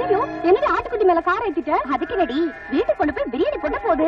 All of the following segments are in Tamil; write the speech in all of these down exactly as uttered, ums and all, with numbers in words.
ஐயோ என்னடி ஆட்டுக்குட்டி மேல கார ஏத்திட்ட? அதுக்கு நடி வீட்டுக்கு கொண்டு போய் பிரியாணி போட்ட போது.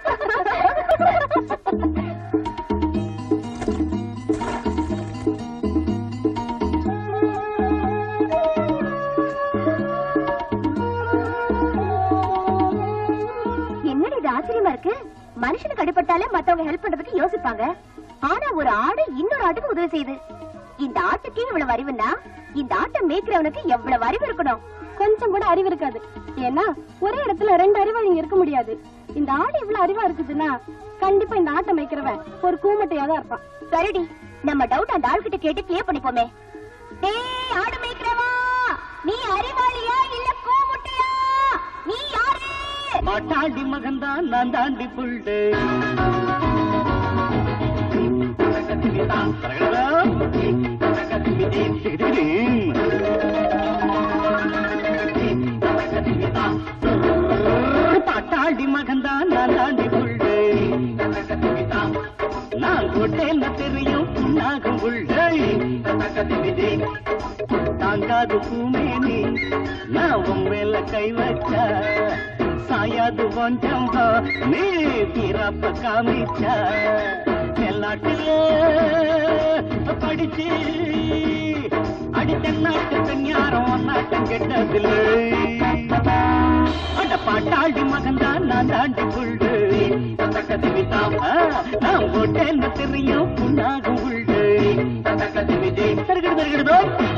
என்னடி இது ஆச்சரியமா இருக்கு? மனுஷனுக்கு அடிபட்டாலே மத்தவங்க ஹெல்ப் பண்றதுக்கு யோசிப்பாங்க. ஆனா ஒரு ஆடு இன்னொரு ஆட்டுக்கு உதவி செய்யுது. இந்த ஆட்டுக்கே இவ்வளவு அறிவுன்னா இந்த ஆட்டை மேய்க்கிறவனுக்கு எவ்வளவு அறிவு இருக்கணும்? கொஞ்சம் கூட அறிவு இருக்காது. ஏன்னா ஒரே இடத்துல ரெண்டு அறிவாளிங்க இருக்க முடியாது. இந்த ஆடு இவ்வளவு அறிவா இருக்குதுன்னா கண்டிப்பா இந்த ஆட்டை மேய்க்கிறவன் ஒரு கூமட்டையா தான் இருப்பான். சரிடி, நம்ம டவுட் அந்த ஆள் கிட்ட கேட்டு கிளியர் பண்ணிப்போமே. டேய் ஆடு மேய்க்கிறவா, நீ அறிவாளியா இல்ல கூமுட்டையா? நீ யாரு? மாட்டாண்டி மகன்தான் நான் தாண்டி புள்ளு. பாட்டாடி மகன்தான் நான் தாண்டி புள்ளு. நான் கோட்டேன்னு தெரியும் புண்ணாகும் புள்ளை. தாங்காது பூமேனி நான் உன் மேல கை வச்ச சாயாது கொஞ்சம் நீ தீரப்ப காமிச்ச. எல்லாட்டிலே படிச்சு அடித்த நாட்டு பெண்ணாரம் ஒன்னாட்டம் கெட்டதில்லை. அட பாட்டாடி மகன்தான் நான் தாண்டி புள்ளு. நான் போட்டேன்னு தெரியும் புண்ணாகும் புள்ளு. தருகிறது தருகிறதோ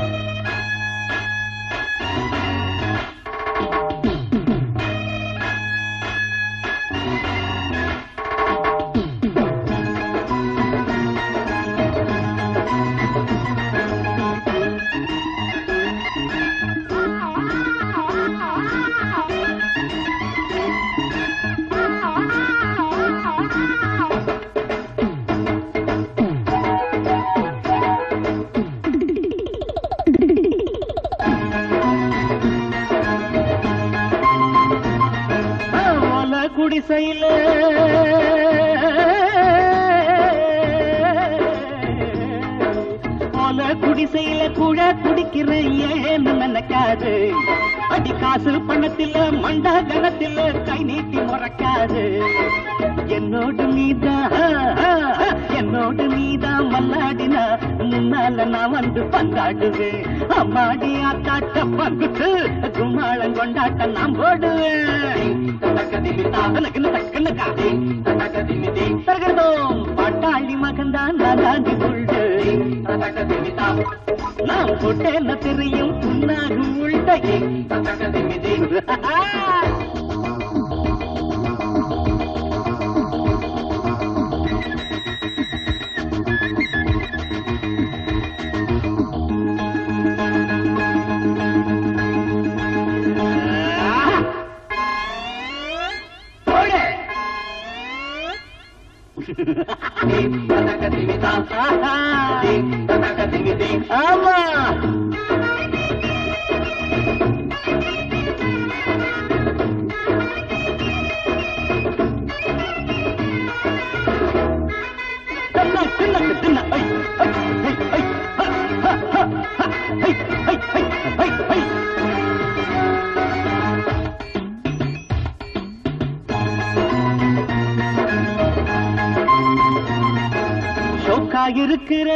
குடிசையில போல குடிசையில கூட குடிக்கிறேன் ஏன்னு நினைக்காது. அடி காசு பணத்தில மண்டா கணத்தில கை நீட்டி முறைக்காது. என்னோடு நீதான் என்னோடு நீதான் மல்லாடினா முன்னால நான் வந்து பந்தாடுவேன். அம்மாடி ஆத்தாட்ட பங்குட்டு கும்மாளம் கொண்டாட்ட நான் போடுவேன். பாட்டாளி மகன்தான் நான் தாண்டி புள்ளு. நான் போட்டேன்னு தெரியும் புண்ணாகும் உள்டை. ஆமா இருக்கிற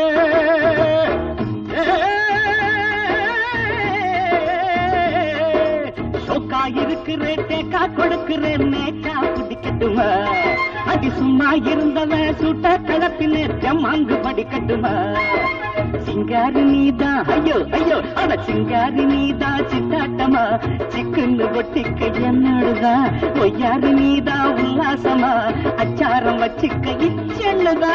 சோக்கா இருக்கிற தேக்கா கொடுக்கிறேன் நேக்கா பிடிக்கட்டுமா? அடி சும்மா இருந்தவன் சுட்ட கலப்பின ஜம்மாங்கு படிக்கட்டுமா? சிங்காரி நீதான் ஐயோ ஐயோ அட சிங்காரி நீதான் சித்தாட்டமா? சிக்குன்னு ஒட்டிக்க என்னோடுதான் ஒய்யாரு நீதான் உல்லாசமா? அச்சாரம் வச்சுக்க இச்செல்லுதா?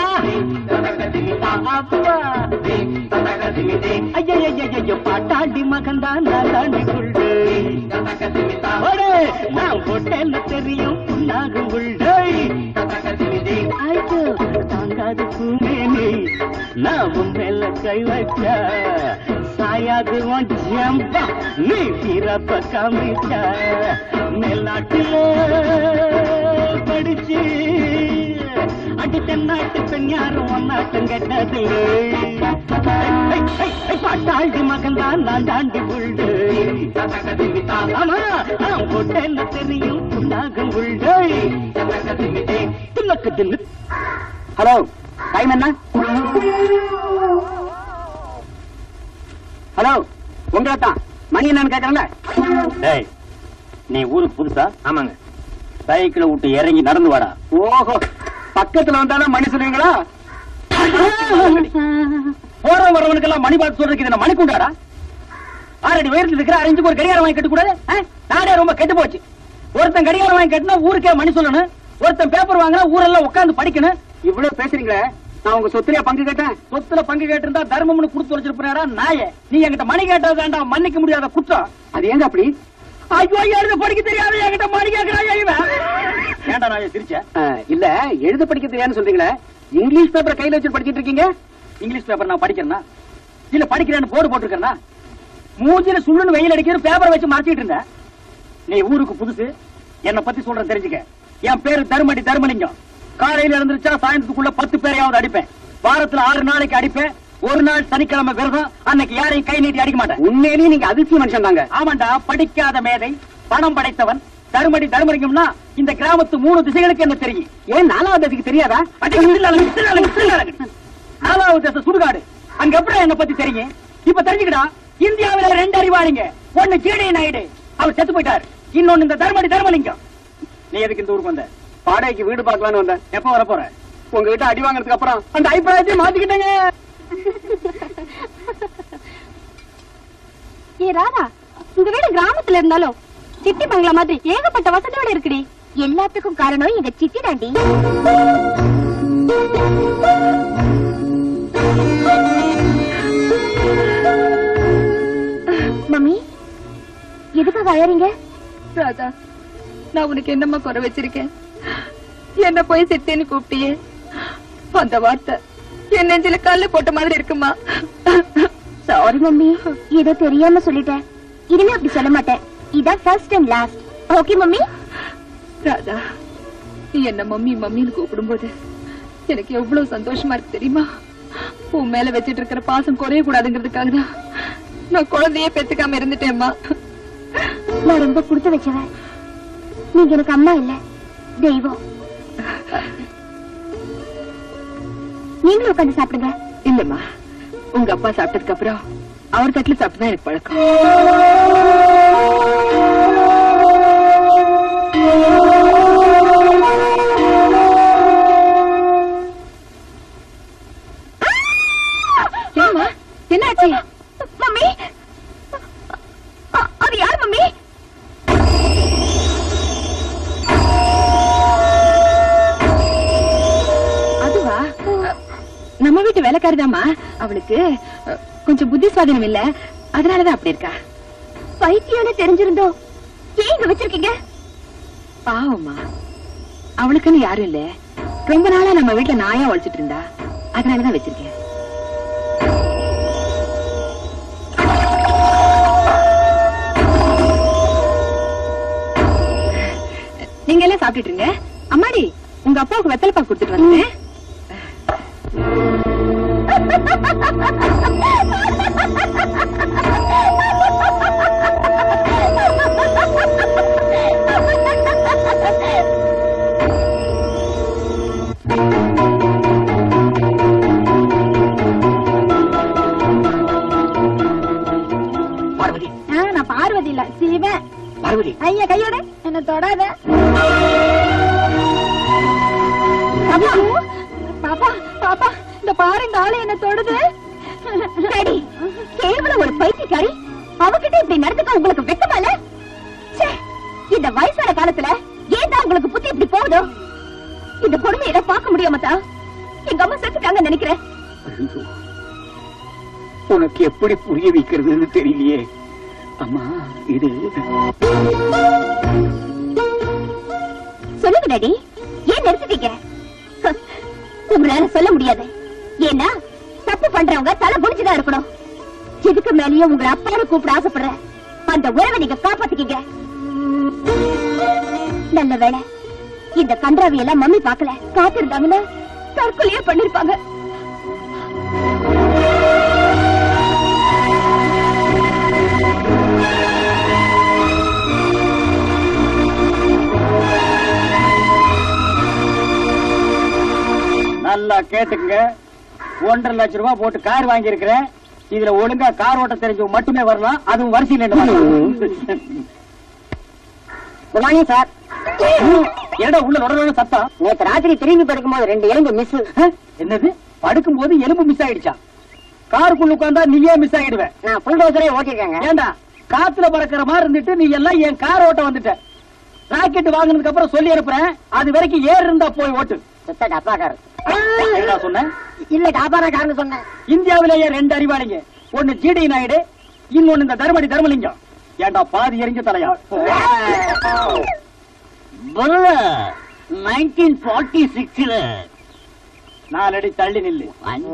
ஐயோ பாட்டாண்டி மகன்தான் நான் தாண்டி புள்ளு. நான் போட்டேன்னு தெரியும் புண்ணாகும் புள்ளை. ஐயோ தாங்காது பூமேனி நான் உன் மேல கை வச்ச சாயாது ஜம்பா நீ தீரப்ப காமிச்ச. மேல்நாட்டில படிச்சு அடி தென்னாட்டு பெண் யாரும் ஒன்னாட்டம் கெட்டதில்லை. பாட்டாண்டி மகன் தான் நான் தாண்டி புள்ளு. ஆமா பொட்டென்ன தெரியும் உண்டாகும் உள்ளே தின்னக்கு தின்னு. ஹலோ டைம் என்ன? ஹலோ உங்களை தான் மணி என்னன்னு கேட்கறேன்ல. நீ ஊருக்கு புதுசா? ஆமாங்க. சைக்கிளை விட்டு இறங்கி நடந்து வாடா. ஓஹோ பக்கத்துல வந்தாலும் மணி சொல்லுவீங்களா? போற வரவனுக்கு எல்லாம் மணி பார்த்து சொல்றதுக்கு இது மணி கொண்டாடா. ஆறடி உயரத்தில் இருக்கிற அரைஞ்சுக்கு ஒரு கடிகாரம் வாங்கி கட்ட கூடாது? நாடே ரொம்ப கெட்டு போச்சு. ஒருத்தன் கடிகாரம் வாங்கி கட்டினா ஊருக்கே மணி சொல்லணும், ஒருத்தன் பேப்பர் வாங்கினா ஊரெல்லாம் உட்காந்து படிக்கணும். இவ்வளவு பேசுறீங்களே, நான் உங்க சொத்துல பங்கு கேட்டேன். சொத்துல பங்கு கேட்டிருந்தா தர்மம்னு கொடுத்து தொலைச்சிருப்பா நாய. நீ என்கிட்ட மணி கேட்டது வேண்டாம், மன்னிக்க முடியாத குற்றம். அது ஏங்க அப்படி? ஐயோ எழுத படிக்க தெரியாது என்கிட்ட மணி கேட்கிறாயா இவன்? ஏண்டா நான் சிரிச்ச? இல்ல எழுத படிக்க தெரியாதுன்னு சொல்றீங்களே, இங்கிலீஷ் பேப்பர் கையில வச்சு படிச்சிட்டு இருக்கீங்க. இங்கிலீஷ் பேப்பர் நான் படிக்கிறேன்னா இல்ல படிக்கிறேன்னு போர்டு போட்டிருக்கேன்னா? மூஞ்சில சுள்ளுன்னு வெயில் அடிக்கிற பேப்பரை வச்சு மறைச்சிட்டு இருந்தேன். நீ ஊருக்கு புதுசு, என்ன பத்தி சொல்ற தெரிஞ்சுக்க. என் பேரு தர்மடி தர்மலிங்கம். காலையில இருந்துச்சா சாயந்தரத்துக்குள்ள பத்து பேரையாவது அடிப்பேன். வாரத்துல ஆறு நாளைக்கு அடிப்பேன். ஒரு நாள் சனிக்கிழமை விரதம், அன்னைக்கு யாரையும் கை நீட்டி அடிக்க மாட்டேன். உண்மையிலேயே நீங்க அதிர்ச்சி மனுஷன் தாங்க. ஆமாண்டா, படிக்காத மேதை, பணம் படைத்தவன் தர்மடி தர்மலிங்கம்னா இந்த கிராமத்து மூணு திசைகளுக்கு என்ன தெரியும். ஏன் நாலாவது திசைக்கு தெரியாதா? நாலாவது திசை சுடுகாடு, அங்க எப்படி என்ன பத்தி தெரியும். இப்ப தெரிஞ்சுக்கடா, இந்தியாவில ரெண்டு அறிவாளிங்க. ஒண்ணு கீழே நாயுடு, அவர் செத்து போயிட்டார். இன்னொன்னு இந்த தர்மடி தர்மலிங்கம். நீ எதுக்கு இந்த ஊருக்கு வந்த? வாடகைக்கு வீடு பார்க்கலான்னு வந்த. எப்ப வர போற? உங்ககிட்ட அடி வாங்கினதுக்கு அப்புறம் அந்த அபிப்பிராயத்தை மாத்திக்கிட்டேங்க. ஏ ராதா, உங்க வீடு கிராமத்துல இருந்தாலும் சிட்டி பங்களா மாதிரி ஏகப்பட்ட வசதியோட இருக்குடி. எல்லாத்துக்கும் காரணம் எங்க சிட்டி தாண்டி. மம்மி எதுக்காக அழறீங்க? ராதா, நான் உனக்கு என்னம்மா குறை வச்சிருக்கேன்? என்ன போய் சிட்டேன்னு கூப்பிட்டியே, அந்த வார்த்தை என் நெஞ்சில கல்லு போட்ட மாதிரி இருக்குமா? சாரி மம்மி, ஏதோ தெரியாம சொல்லிட்டேன். இனிமே அப்படி சொல்ல மாட்டேன். இதான் first and last. Okay mummy? Radha, நீ என்ன மம்மி மம்மின்னு கூப்பிடும்போது எனக்கு எவ்வளவு சந்தோஷமா இருக்கு தெரியுமா? உன் மேல வச்சிட்டு இருக்கிற பாசம் குறைய கூடாதுங்கிறதுக்காக தான் நான் குழந்தையே பெத்துக்காம இருந்துட்டேம்மா. நான் ரொம்ப கொடுத்து வச்சவன். நீங்க எனக்கு அம்மா இல்ல, தெய்வம். நீங்களும் உட்காந்து சாப்பிடுங்க. இல்லம்மா, உங்க அப்பா சாப்பிட்டதுக்கு அப்புறம் அவர் தட்டுல சாப்பிட்டுதான் எனக்கு பழக்கம். என்னம்மா, என்னாச்சு? மம்மி, அது யார் மம்மி? அதுவா? நம்ம வீட்டு வேலைக்காரிதாம்மா. அவளுக்கு கொஞ்சம் புத்தி சுவாதீனம் இல்ல, அதனாலதான் அப்படி இருக்கா. பைத்தியம்னு தெரிஞ்சிருந்தோ ஏன் இங்க வச்சிருக்கீங்க? பாவம்மா, அவளுக்குன்னு யாரும் இல்ல. ரொம்ப நாளா நம்ம வீட்டுல நாயா உழைச்சிட்டு இருந்தா, அதனாலதான் வச்சிருக்கேன். நீங்க எல்லாம் சாப்பிட்டுட்டு இருங்க. அம்மாடி, உங்க அப்பாவுக்கு வெத்தலை பாக்கு கொடுத்துட்டு வந்தேன். பார்வதி. நான் பார்வதி இல்ல, சிவன். பார்வதி, ஐயா கையோட என்ன தொடாத. பாப்பா பாப்பா, இந்த பாருங்க ஆளு என்ன தொடுது. சரி, கேவலம் ஒரு பைத்தியக்காரி, அவகிட்ட இப்படி நடந்துக்க உங்களுக்கு வெக்கமால? இந்த வயசான காலத்துல ஏன் உங்களுக்கு புத்தி இப்படி போகுதோ? இந்த கொடுமையில பார்க்க முடியாம தான் எங்க அம்மா செத்துட்டாங்க நினைக்கிறேன். உனக்கு எப்படி புரிய வைக்கிறதுன்னு தெரியலையே. அம்மா, இது சொல்லுங்க டாடி, ஏன் நிறுத்திட்டீங்க? உங்களால சொல்ல முடியாது. ஏன்னா தப்பு பண்றவங்க தலை குடிச்சுதான் இருக்கணும். இதுக்கு மேலேயே உங்களை அப்பான்னு கூப்பிட ஆசைப்படுற அந்த உறவை நீங்க காப்பாத்திக்கீங்க. நல்ல வேளை இந்த கன்றாவி எல்லாம் மம்மி பாக்கல. காத்திருந்தாங்கன்னா தற்கொலையே பண்ணிருப்பாங்க. நல்லா கேட்டுக்குங்க. ஒன்றரை லட்சம் ரூபாய் போட்டு கார் வாங்கி இருக்கிறேன். இதுல ஒழுங்கா கார் ஓட்ட தெரிஞ்சவங்க மட்டுமே வரலாம். அதுவும் வரிசையில் குட் சார். என்னடா உள்ள உடனே சத்தம்? நேற்று ராத்திரி திரும்பி படுக்கும் போது ரெண்டு எலும்பு மிஸ். என்னது? படுக்கும் போது எலும்பு மிஸ் ஆயிடுச்சா? காருக்குள்ள உட்கார்ந்தா நீயே மிஸ் ஆயிடுவேன். நான் புல் டோசரே ஓட்டிருக்கேங்க. ஏண்டா காத்துல பறக்கிற மாதிரி இருந்துட்டு நீ எல்லாம் என் கார் ஓட்ட வந்துட்ட. ராக்கெட் வாங்கினதுக்கு அப்புறம் சொல்லி அனுப்புறேன். அது வரைக்கும் ஏர் இருந்தா போய் ஓட்டு. டப்பாக்காரர் என்ன சொன்னேன்? இல்ல டாபாரக்காரன்னு சொன்னேன். இந்தியாவிலேயே ரெண்டு அறிவாளிங்க. ஒன்னு ஜிடி நாயுடு, இன்னொன்னு இந்த தர்மடி தர்மலிங்கம். ஏண்டா பாதி எரிஞ்ச தலையா? நைன்டீன் ஃபார்ட்டி சிக்ஸ்ல நாலடி தள்ளி நில்லு.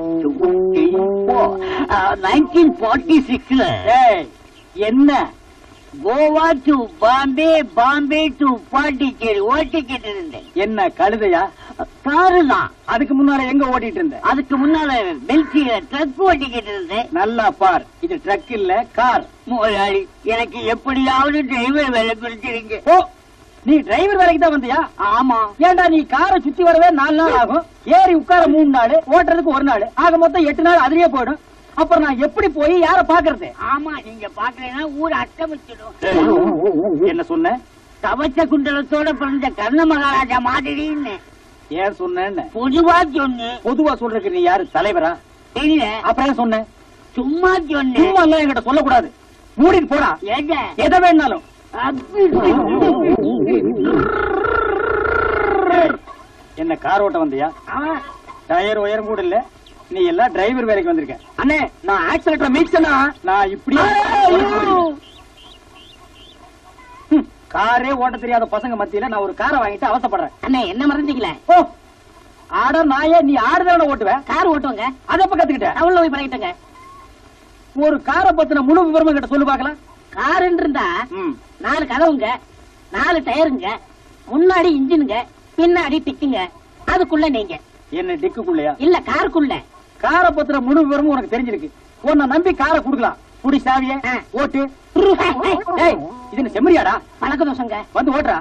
நைன்டீன் ஃபார்ட்டி சிக்ஸ்ல என்ன கோவா டு பாம்பே, பாம்பே டு பாண்டிச்சேரி ஓட்டிக்கிட்டு இருந்தேன். என்ன கழுதையா? காரு தான். அதுக்கு முன்னால எங்க ஓட்டிட்டு இருந்த? அதுக்கு முன்னால பெல்சியில ட்ரக் ஓட்டிக்கிட்டு இருந்தேன். நல்லா பார், இது ட்ரக் இல்ல கார். முதலாளி, எனக்கு எப்படியாவது டிரைவர் வேலை பிடிச்சிருங்க. ஓ, நீ டிரைவர் வேலைக்கு தான் வந்தியா? ஆமா. ஏண்டா நீ காரை சுத்தி வரவே நாலு நாள் ஆகும், ஏறி உட்கார மூணு நாள், ஓட்டுறதுக்கு ஒரு நாள், ஆக மொத்தம் எட்டு நாள் அதுலயே போயிடும். அப்புறம் நான் எப்படி போய் யார பாக்குறது? ஆமா, நீங்க பாக்கலைன்னா ஊர் அட்டமிச்சிடும். என்ன சொன்ன? கவச்ச குண்டலத்தோட பிறந்த கர்ண மகாராஜா மாதிரின்னு. ஏன் சொன்ன? பொதுவா சொன்னு. பொதுவா சொல்றதுக்கு நீ யாரு, தலைவரா? இல்ல. அப்புறம் சொன்ன? சும்மா சொன்ன. சும்மா எல்லாம் என்கிட்ட சொல்லக்கூடாது. மூடிட்டு போடா. ஏங்க எதை வேணாலும். என்ன கார் ஓட்ட வந்தியா? டயர் உயரம் கூட இல்ல, நீ எல்லாம் டிரைவர் வேலைக்கு வந்திருக்க. அண்ணே, நான் ஆக்சிலேட்டர் மீட்சனா நான் இப்படி காரே ஓட்ட தெரியாத பசங்க மத்தியில நான் ஒரு காரை வாங்கிட்டு அவசப்படுறேன். அண்ணே, என்ன மறந்துட்டீங்களே? ஓ, ஆட நாயே, நீ ஆடுதான ஓட்டுவேன். கார் ஓட்டுவாங்க. அத இப்ப கத்துக்கிட்ட? டவுன்ல போய் பழகிட்டங்க. ஒரு காரை பத்தின முழு விவரம் கிட்ட சொல்லு பாக்கலாம். காருன்னு இருந்தா நாலு கதவுங்க, நாலு டயருங்க, முன்னாடி இன்ஜினுங்க, பின்னாடி டிக்குங்க, அதுக்குள்ள நீங்க. என்ன டிக்குக்குள்ளயா? இல்ல, காருக்குள்ள. காரை பத்தின முழு விவரமும் உனக்கு தெரிஞ்சிருக்கு. உன்னை நம்பி காரை குடுக்கலாம். குடி சாவிய ஓட்டு. இது செம்மறியாடா? பழக்க தோசங்க. வந்து ஓட்டுறா.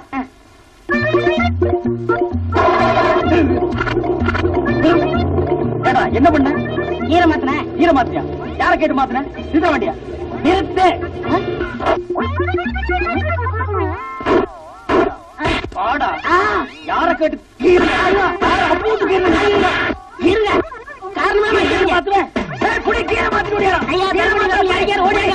என்ன பண்ண? ஈர மாத்தின. ஈர மாத்தியா? யார கேட்டு மாத்தின? நிறுத்த வண்டியா? நிறுத்து. பாடா. யார கேட்டு? இருங்க, காரணமா மாத்தின. குடி கீரை மாத்தி ஓடியா? ஐயா, யார் ஓடுங்க?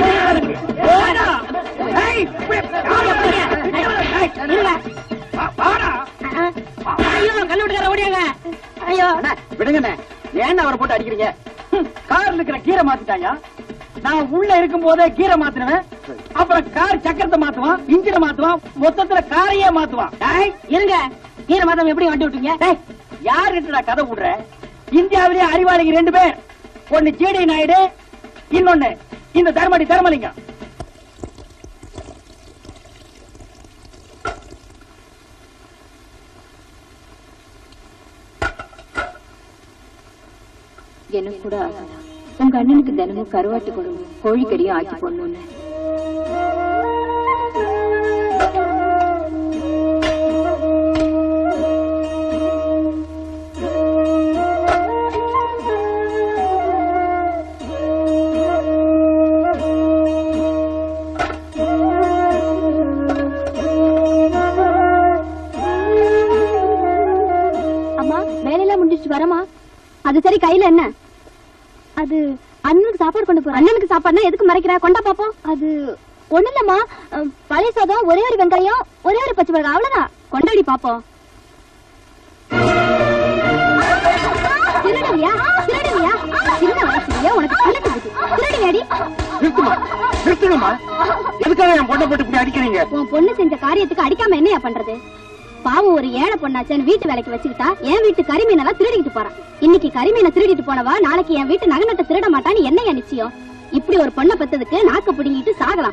கல்லுட்டுக்கார ஓடியாங்க. ஐயோ விடுங்க, ஏன் அவரை போட்டு அடிக்கிறீங்க? கார்ல இருக்கிற கீரை மாத்திட்டாங்க. நான் உள்ள இருக்கும் போதே கீரை மாத்தினுவேன். அப்புறம் கார் சக்கரத்தை மாத்துவான், இன்ஜினை மாத்துவான், மொத்தத்துல காரையே மாத்துவான். இருங்க, கீரை மாத்தம் எப்படி வண்டி விட்டீங்க? யாருட்டு கதை விடுற? இந்தியாவிலேயே அறிவாளிங்க ரெண்டு பேர். ஒன்னு ஜிடி நாயுடு, இன்னொன்னு இந்த தர்மடி தர்மலிங்கம். எனக்கு கூட ஆசைதான், உங்க அண்ணனுக்கு தினமும் கருவாட்டு குழம்பு கோழிக்கறியும் ஆக்கி போடணும்னு. அம்மா, வேலையெல்லாம் முடிஞ்சிச்சு வரமா? அது சரி, கையில என்ன? அது அண்ணனுக்கு சாப்பாடு கொண்டு போற. அண்ணனுக்கு சாப்பாடுனா எதுக்கு மறைக்கிற? கொண்டா பாப்போம். அது ஒண்ணு இல்லம்மா, பழைய சாதம், ஒரே ஒரு வெங்காயம், ஒரே ஒரு பச்சை மிளகாய், அவ்வளவுதான். கொண்டாடி பாப்போம். திருடுவியா? திருடுவியா? சின்ன வயசுலயே உனக்கு கழுத்து இருக்கு. திருடுவியாடி? நிறுத்துங்கம்மா. எதுக்காக என் பொண்ணை போட்டு இப்படி அடிக்கிறீங்க? உன் பொண்ணு செஞ்ச காரியத்துக்கு அடிக்காம என்னையா பண்றது? பாவம், ஒரு ஏழை பொண்ணாச்சேன்னு வீட்டு வேலைக்கு வச்சுக்கிட்டா என் வீட்டு கரிமீன் எல்லாம் திருடிட்டு போறான். இன்னைக்கு கரிமீனை திருடிட்டு போனவா நாளைக்கு என் வீட்டு நகனத்தை திருட மாட்டான்னு என்னையா நிச்சயம்? இப்படி ஒரு பொண்ணை பத்ததுக்கு நாக்க பிடிங்கிட்டு சாகலாம்.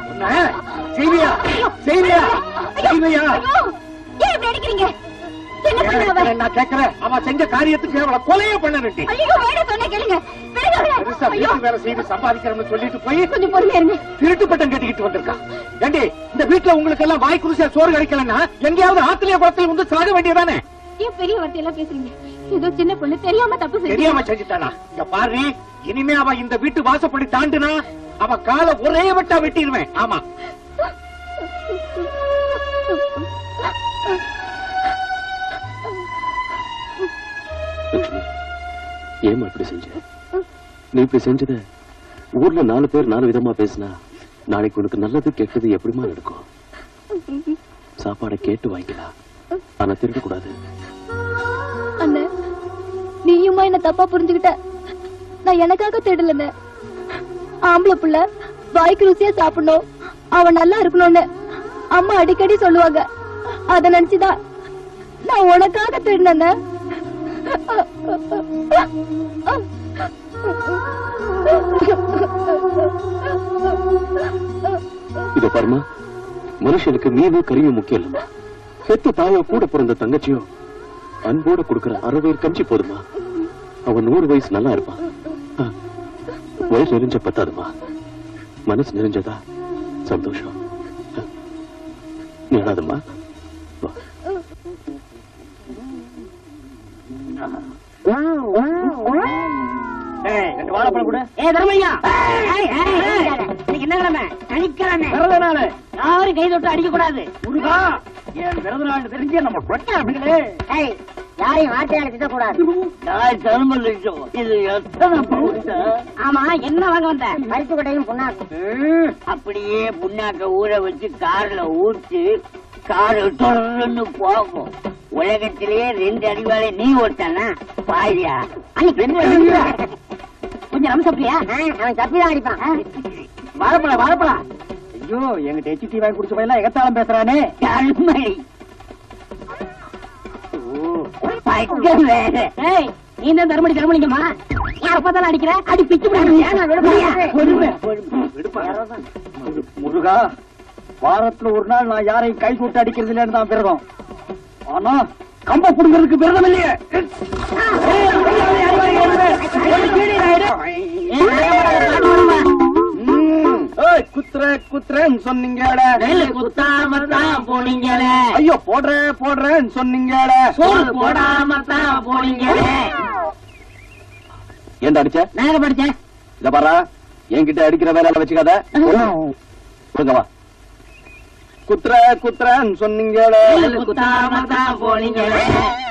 செய்வியா? செய்வியா? செய்வியா? ஏன் இப்படி அடிக்கிறீங்க? என்ன பண்ணாவ? நான் கேக்குறேன், அவ செஞ்ச காரியத்துக்கு அவளை கொலையே பண்ணனும். ஐயோ வேட சொன்ன கேளுங்க. பெருசா வீட்டு வேலை செய்து சம்பாதிக்கிறோம்னு சொல்லிட்டு போய் கொஞ்சம் பொறுமையா இருங்க. திருட்டு பட்டம் கட்டிக்கிட்டு வந்திருக்கா. ஏண்டி, இந்த வீட்டுல உங்களுக்கு எல்லாம் வாய் குருசியா சோறு கிடைக்கலன்னா எங்கேயாவது ஆத்திலிய குளத்தில் வந்து சாக வேண்டியதானே? ஏன் பெரிய வார்த்தையெல்லாம் பேசுறீங்க? ஏதோ சின்ன பொண்ணு தெரியாம தப்பு செஞ்சு தெரியாம செஞ்சுட்டானா? இங்க பாரு, இனிமே அவ இந்த வீட்டு வாசப்படி தாண்டுனா அவ காலை ஒரே வட்டா வெட்டிடுவேன். ஆமா, ஏமா இப்படி செஞ்ச? நீ இப்படி செஞ்சத ஊர்ல நாலு பேர் நாலு விதமா பேசினா நாளைக்கு உனக்கு நல்லது கெட்டது எப்படிமா நடக்கும்? சாப்பாடை கேட்டு வாங்கிக்கலாம், ஆனா திருட கூடாது. அண்ணே, நீயுமா என்ன தப்பா புரிஞ்சுக்கிட்ட. நான் எனக்காக தேடலண்ணே. ஆம்பளை புள்ள வாய்க்கு ருசியா சாப்பிடணும், அவன் நல்லா இருக்கணும்னு அம்மா அடிக்கடி சொல்லுவாங்க. அத நினைச்சுதான் நான் உனக்காக தேடினேன். இத பாருமா, மனுஷனுக்கு மீனு கறியும் முக்கியம் இல்லம்மா. செத்து தாயோ கூட பிறந்த தங்கச்சியோ அன்போட கொடுக்கிற அறுபது கஞ்சி போதுமா. அவன் நூறு வயசு நல்லா இருப்பான். வயசு நெறிஞ்ச பத்தாதுமா, மனசு நெறிஞ்சதா சந்தோஷம். நேடாதுமா. வாழைப்பழம் கூட. ஏ தர்மையா, என்ன கிழமை? சனிக்கிழமை. பிறந்த நாள் யாரும் கை தொட்டு அடிக்க கூடாது. முருகா, என் பிறந்த நாள் தெரிஞ்சே நம்ம அப்படிங்களே. யாரையும் வார்த்தையால திட்டக்கூடாது. இது எத்தனை பவுன்? ஆமா, என்ன வாங்க வந்த? பருப்பு கடையும் புண்ணாக்கு. அப்படியே புண்ணாக்க ஊற வச்சு கார்ல ஊற்றி கார் தொடர்ந்து போகும். உலகத்திலேயே ரெண்டு அடிவாளை நீ ஓட்டானா பாயா? கொஞ்சம் நம்ம சப்பியா? அவன் சப்பிதான் அடிப்பான். வாழைப்பழம் வாழைப்பழம். ஐயோ, எங்கிட்ட எச்சி வாங்கி குடிச்ச பையன் எகத்தாளம் பேசுறானே. அருமை. வேற நீ தான் தருமடி தருமலிங்கம்மா. யார பார்த்தாலும் அடிக்கிற, அடி பிச்சு முருகா, வாரத்துல ஒரு நாள் நான் யாரையும் கை போட்டு அடிக்கிறது இல்லைன்னு தான் விரதம். ஆனா கம்ப புடுங்கிறதுக்கு விரதம் இல்லையே. குத்துற குத்துறேன்னு சொன்னீங்க, குத்தாம தான் போனீங்களே. ஐயோ போடுற போடுறேன்னு சொன்னீங்க, சோறு போடாம தான் போனீங்களே. ஏன்டா அடிச்ச? நாங்க படிச்சேன். இத பாரா, என்கிட்ட அடிக்கிற வேலை வச்சுக்காத. கொடுங்கவா. குத்துற குத்துறன்னு சொன்னீங்க, குத்தாம தான் போனீங்களே.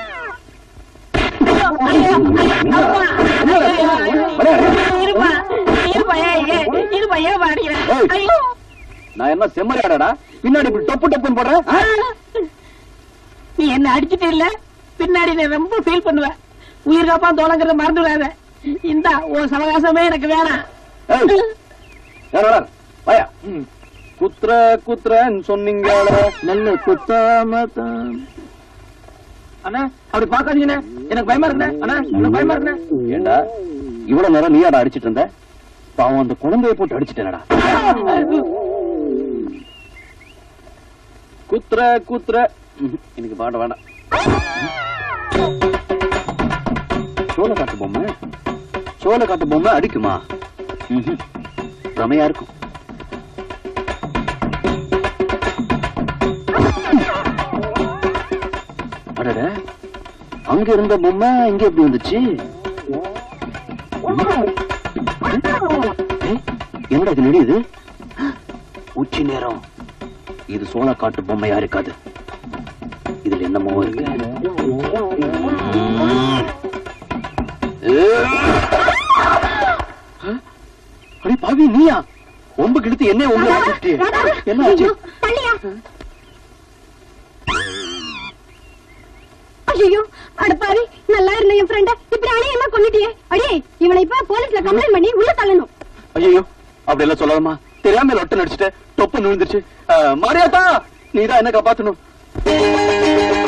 நான் என்ன செம்மறியாடா பின்னாடி இப்படி டொப்பு டப்புன்னு போடுறேன்? நீ என்ன அடிச்சுட்டு இல்ல, பின்னாடி நான் ரொம்ப ஃபீல் பண்ணுவேன். உயிர் காப்பா தோழங்கிறத மறந்துடாத. இந்த உன் சவகாசமே எனக்கு வேணாம். பயா குத்துற குத்துறன்னு சொன்னீங்க, நல்ல குத்தாம தான். அண்ணா அப்படி பாக்காதீங்கண்ணே, எனக்கு பயமா இருக்குண்ணே. அண்ணா எனக்கு பயமா இருக்குண்ணே. ஏண்டா இவ்வளவு நேரம் நீயாடா அடிச்சிட்டு இருந்த? பாவம் அந்த குழந்தைய போட்டு அடிச்சிட்டேனடா. குத்துற குத்துற. எனக்கு பாட வேண்டாம். சோள காட்டு பொம்மை, சோள காட்டு பொம்மை அடிக்குமா? ரமையா இருக்கும். அடட, அங்க இருந்த பொம்மை இங்க எப்படி வந்துச்சு? என்னடா இது நெடியுது? உச்சி நேரம். இது சோள காட்டு பொம்மையா இருக்காது, இதுல என்னமோ இருக்கு. அடி பாவி, நீயா ஒம்பு கிழித்து என்ன ஒண்ணு என்ன ஆச்சு? ஐயோ அடப்பாவி, நல்லா இருந்த என் ஃப்ரெண்ட இப்படி அநியாயமா கொன்னுட்டியே. அடே, இவனை இப்ப போலீஸ்ல கம்ப்ளைண்ட் பண்ணி உள்ள தள்ளணும். ஐயோ, அப்படி எல்லாம் சொல்லாமா? தெரியாம லொட்டு நடிச்சுட்டு தொப்பு நுழுந்துருச்சு. மாரியாத்தா, நீதான் என்ன காப்பாத்தணும்.